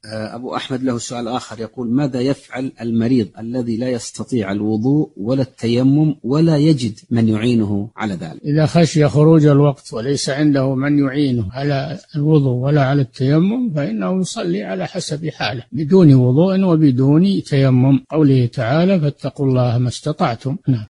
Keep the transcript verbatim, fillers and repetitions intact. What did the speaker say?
أبو أحمد له سؤال آخر يقول: ماذا يفعل المريض الذي لا يستطيع الوضوء ولا التيمم ولا يجد من يعينه على ذلك؟ إذا خشي خروج الوقت وليس عنده من يعينه على الوضوء ولا على التيمم فإنه يصلي على حسب حاله بدون وضوء وبدون تيمم، قوله تعالى: فاتقوا الله ما استطعتم.